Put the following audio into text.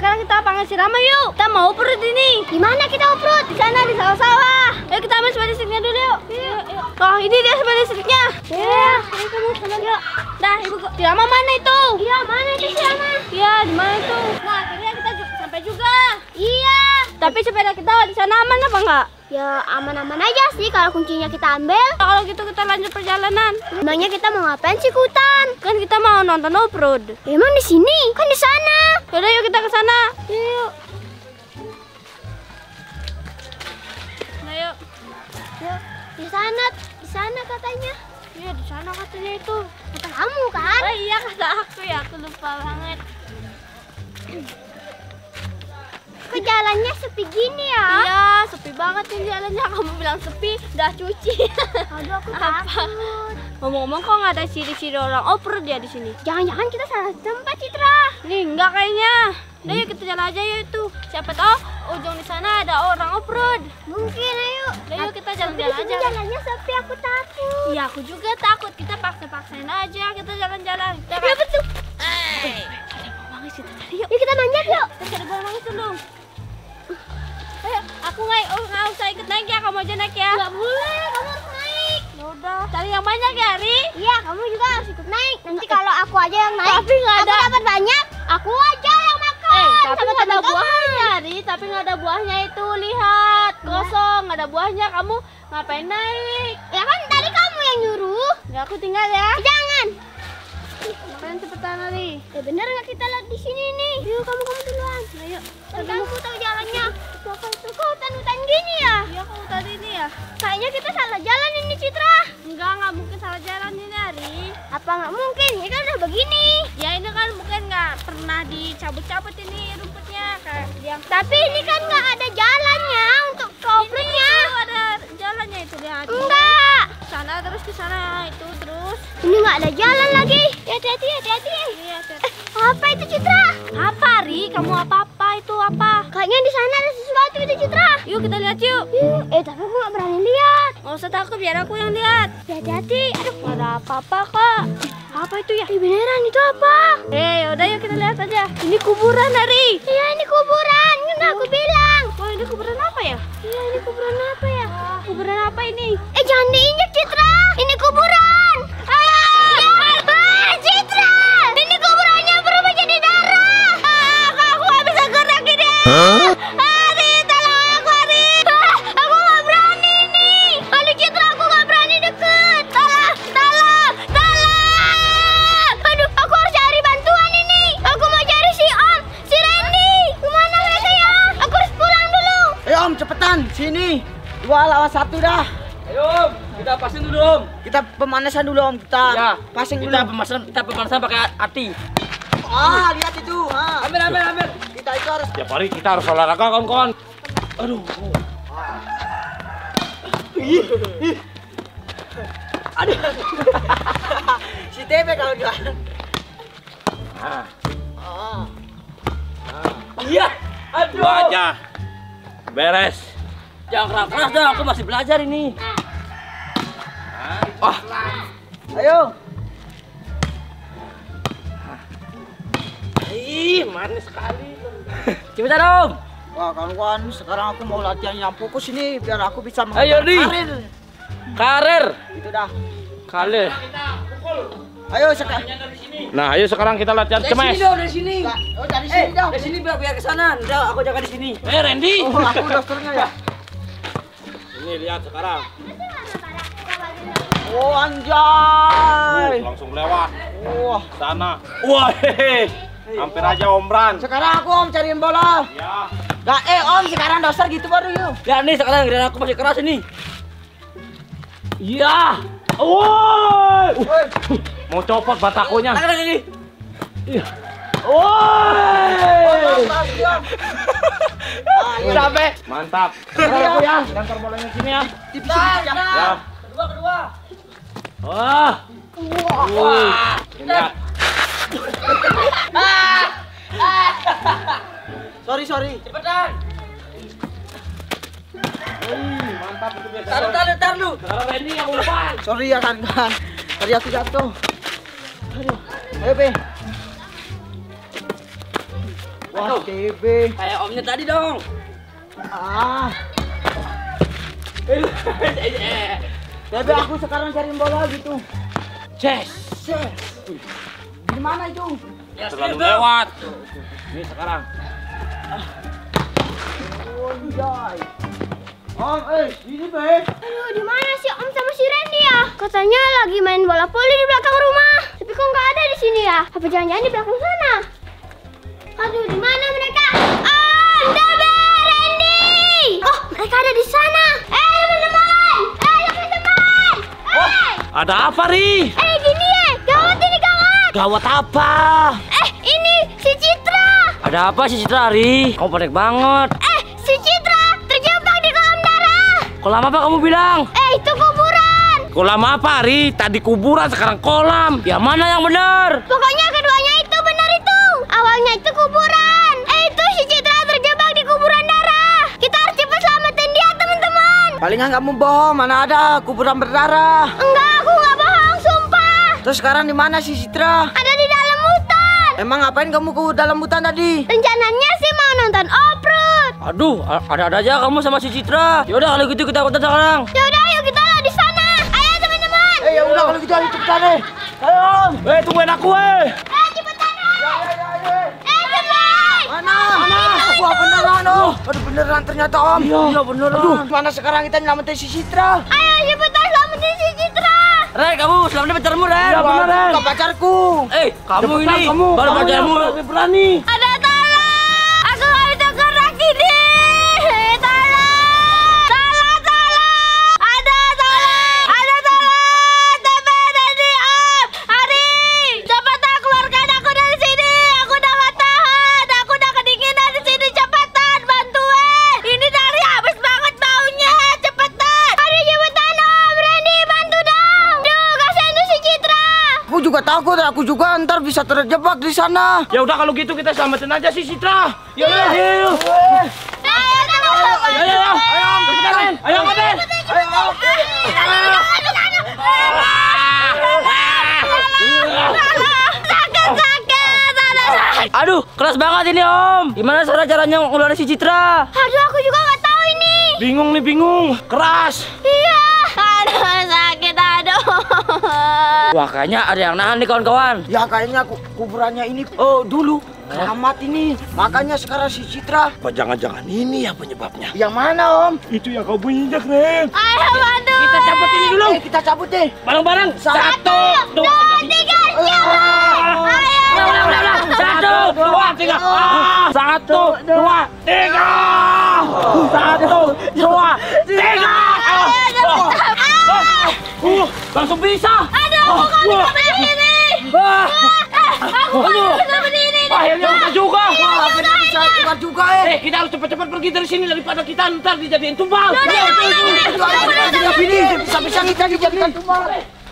sekarang kita panggil si Rama yuk. Kita mau off-road ini. Di mana kita off-road? Di sana di sawah-sawah. Ayo kita ambil sepeda listriknya dulu yuk. Yuk. Oh ini dia sepeda listriknya. Iya. Ayo kamu sama yuk. Dah ibu. Si Rama mana itu? Iya mana itu si Rama? Iya di mana itu? Nah akhirnya kita sampai juga. Iya. Tapi sepeda kita di sana aman apa enggak? Ya aman-aman aja sih kalau kuncinya kita ambil. Kalau gitu kita lanjut perjalanan. Emangnya kita mau ngapain sih ke hutan? Kan kita mau nonton off-road. Emang di sini? Kan di sana. Yaudah yuk kita ke sana. Yuk. Nah yuk. Yuk. Di sana katanya. Iya di sana katanya itu. Kata kamu kan? Oh iya kata aku ya, aku lupa banget. Kok jalannya sepi gini ya? Iya, sepi banget ini jalannya. Kamu bilang sepi, udah cuci. Aduh aku Apa? takut. Ngomong-ngomong kok nggak ada ciri-ciri orang off-road ya di sini? Jangan-jangan kita salah tempat, Citra. Nih, enggak kayaknya. Udah yuk kita jalan aja yuk itu. Siapa tahu ujung di sana ada orang off-road. Mungkin ayo. Udah yuk kita Tapi jalan-jalan di sini aja. jalannya sepi, aku takut. Iya, aku juga takut. Kita paksa-paksain aja, kita jalan-jalan. Iya betul. Ada bawangnya kita cari yuk. Yuk kita manjat yuk. Kita cari bawangnya dulu. Ayo, aku nggak usah ikut naik ya, kamu aja naik ya. Nggak boleh, kamu harus naik. Ya udah, cari yang banyak ya, Ri. Iya, kamu juga harus ikut naik. Nanti kalau aku aja yang naik, Tapi nggak ada. aku dapat banyak, aku aja yang makan. Tapi sama nggak ada teman-teman. buahnya, Ri. Tapi nggak ada buahnya itu, lihat kosong, nggak ada buahnya. Kamu ngapain naik? Ya kan tadi kamu yang nyuruh. Nggak, aku tinggal ya. Jangan. Kalian cepetan, Ri. Ya bener nggak kita lihat di sini nih? Yuk kamu duluan. Ayo. Tapi aku tahu jalannya. Kok hutan-hutan gini ya? Iya, kamu tadi ini ya. Kayaknya kita salah jalan ini, Citra. Nggak mungkin salah jalan ini, Ri. Apa nggak mungkin? Ini kan udah begini. Ya ini kan mungkin nggak pernah dicabut-cabut ini rumputnya kayak yang. Tapi ini kan nggak ada jalannya untuk ke off-roadnya. Itu ada jalannya itu lihat. Enggak. Sana terus ke sana itu terus. Ini nggak ada jalan lagi. Hati-hati, hati-hati. Iya. Apa itu, Citra? Apa, Ri? Kamu apa itu apa? Kayaknya di sana ada sesuatu itu, Citra. Yuk kita lihat yuk. Tapi aku nggak berani lihat. Nggak usah takut, biar aku yang lihat. Hati-hati. Aduh, Nggak ada apa-apa kok. Apa itu ya? beneran itu apa? Yaudah yuk kita lihat aja. Ini kuburan, Ri. Iya, ini kuburan. Kan aku bilang. Oh ini kuburan apa ya? Iya, ini kuburan apa ya? Kuburan apa ini? Jangan diinjek, Citra. Ini kuburan. Citra. Ini kuburannya berubah jadi darah. Aku nggak bisa gerak ini. Ari, tolong aku, Ari. Aku nggak berani nih. Aduh, Citra, aku nggak berani deket. Tolong. Aduh, aku harus cari bantuan ini. Aku mau cari si Om, si Randy. Kemana mereka ya? Aku harus pulang dulu. Ayo Om, cepetan, sini. 2 lawan 1 dah. Ayo Om, kita pasin dulu Om. Kita pemanasan dulu Om, kita Ya, passing dulu. kita pemanasan pakai hati. Lihat itu. Ambil. Kita itu harus. Tiap hari kita harus olahraga kawan-kawan. Aduh. Aduh. Si TP kalau dia. Iya. Aduh aja. Beres. Jangan keras dong, aku masih belajar ini. Ayo. Manis sekali. Cepetan Om. Wah, kawan-kawan, sekarang aku mau latihan yang fokus ini biar aku bisa Ayo, Di. karir. Karir. Itu dah. Karir. Ayo sekarang. Nah, ayo sekarang kita latihan kemes. Dari sini. Oh, dari sini dah. Dari sini biar ke sana. Udah, aku jaga di sini. Randy. Oh, aku dokternya ya. Ini lihat sekarang. Oh, anjay. Langsung lewat Wah. sana. Wah, hehe. Hampir aja Om Bran. Sekarang aku Om cariin bola. Ya. Gak, Om sekarang doser gitu baru yuk. Ya nih sekarang giliran aku masih keras ini. Iya. Woi. Mau copot batakonya. Tangan ini. Iya. Woi. Sampai. Mantap. Sekarang aku ya. Lempar bolanya sini ya. Tipis ya. Ya. Kedua. Wah. Wah. Lihat. Sorry. Cepetan. Mantap itu biasa. Taruh lu. Sekarang Randy yang umpan. Sorry ya kan. Tadi aku jatuh. Aduh. Ayo, Pe. Wah, TB. Kayak omnya tadi dong. Ah. Tapi aku sekarang cari bola gitu. Ces. Di mana itu? Ya, terlalu lewat. Ini sekarang. Oh, jai. Om, ini be. Aduh, di mana sih Om sama si Randy ya? Katanya lagi main bola voli di belakang rumah. Tapi kok nggak ada di sini ya? Apa jangan-jangan di belakang sana? Aduh, di mana mereka? Om, Debe, Randy. Oh, mereka ada di sana. Teman-teman. Teman-teman. Ada apa, Ri? Gini ya. Gawat ini, gawat. Gawat apa? Ini si Citra. Ada apa sih Citra, Ri? Kamu panik banget. Si Citra terjebak di kolam darah. Kolam apa kamu bilang? Itu kuburan. Kolam apa, Ri? Tadi kuburan, sekarang kolam. Ya mana yang benar? Pokoknya keduanya itu benar itu. Awalnya itu kuburan. Itu si Citra terjebak di kuburan darah. Kita harus cepat selamatin dia, teman-teman. Palingan kamu bohong, mana ada kuburan berdarah. Enggak, aku nggak bohong, sumpah. Terus sekarang di mana si Citra? Ada di dalam hutan. Emang ngapain kamu ke dalam hutan tadi? Rencananya sih mau nonton off-road. Aduh, ada-ada aja kamu sama si Citra. Yaudah kalau gitu kita ikutan sekarang. Ya udah, ayo kita lah di sana. Ayo teman-teman. Ya udah kalau gitu ayo cepetan deh. Ayo Om. Tungguin aku, Cepetan Om. Cepat. Mana? Wah beneran Om. Aduh beneran ternyata Om. Iya beneran. Aduh, mana sekarang kita nyelamatin si Citra? Ayo cepetan selamatin si Citra. Ren, kamu selamatnya pacarmu, Ren. Iya beneran. Bukan pacarku. Kamu Cepetan, ini kamu. baru Kamu pacarmu yang lebih berani. Ada tolong. Aku nggak bisa gerak ini. Tolong. Tolong. Ada tolong. Tebe, Randy, Om. Ari. Cepetan keluarkan aku dari sini. Aku udah nggak tahan. Aku udah kedinginan di sini. Cepetan bantuin. Ini dari habis banget baunya. Cepetan. Ari cepetan Om. Randy bantu dong. Duh, kasihan tuh si Citra. Aku juga takut, aku juga ntar bisa terjebak di sana. Ya udah kalau gitu kita selamatin aja si Citra. Yuk. Ayo teman-teman. Ayo. Cepetan, Ren. Ayo, Ren. Sakit. Aduh, keras banget ini, Om. Gimana caranya ngeluarin si Citra? Aduh, aku juga nggak tahu ini. Bingung. Keras. Iya. Aduh, sakit, aduh. Wah, kayaknya ada yang nahan nih, kawan-kawan. Ya kayaknya kuburannya ini dulu keramat ini. Makanya sekarang si Citra. Apa jangan-jangan ini ya penyebabnya? Yang mana Om? Itu yang kau bunyinya, Ren. Ayo bantu. Kita cabut ini dulu. Kita cabut deh. Bareng-bareng. 1, 2, 3, jalan. Ayo. Udah. 1, 2, 3. 1, 2, 3. 1, 2, 3. Langsung bisa. Aduh, aku nggak bisa berdiri. Aku nggak bisa berdiri. Akhirnya bisa juga. Akhirnya bisa keluar juga Kita harus cepat-cepat pergi dari sini daripada kita ntar dijadiin tumbal. Bisa-bisa kita dijadikan tumbal.